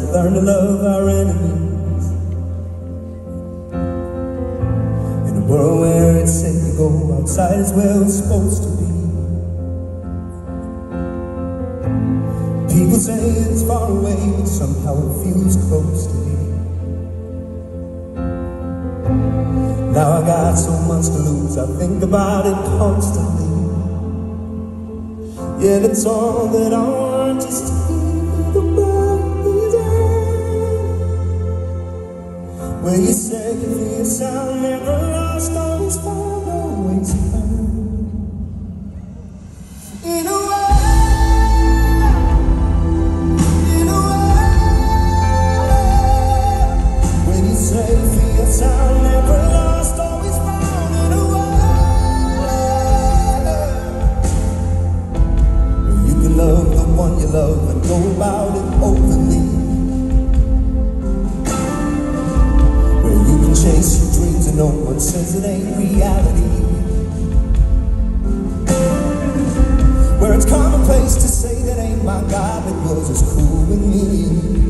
learn to love our enemies. In a world where it's safe to go outside is where we're supposed to be. People say it's far away, but somehow it feels close to me. Now I got so much to lose, I think about it constantly. Yeah, that's all that I want, just to be the body's end. Where you say for yourself, never lost, always found, always found. In a way, in a way, when you say for yourself, never lost, always found. In a way, where you can love the one you love and go about it openly. Where you can chase your dreams and no one says it ain't reality. Where it's commonplace to say that ain't my God, but yours is cool with me.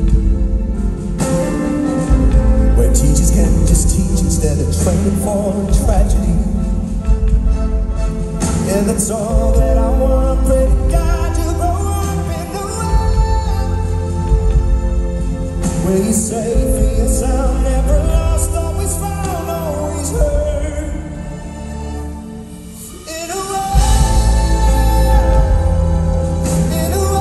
Where teachers can just teach instead of training for tragedy. Yeah, that's all that I want. Pray to God you grow up in the world where you say for yourself, never lost, always found, always heard. In a way, in a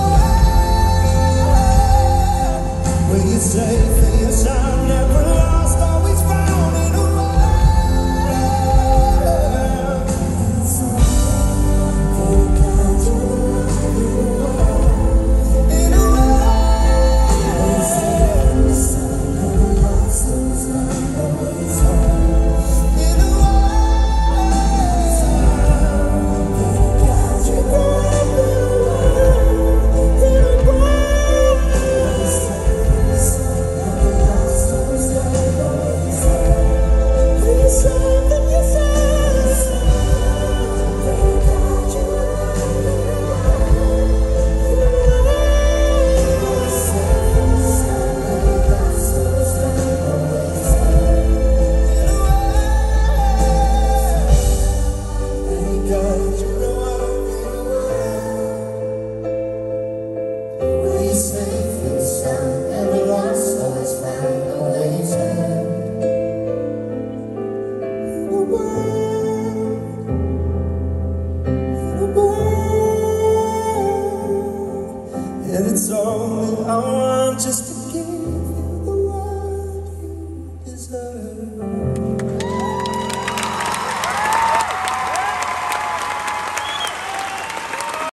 way, where you say for yourself, never lost, always found. In a way, in a and it's all that I want, just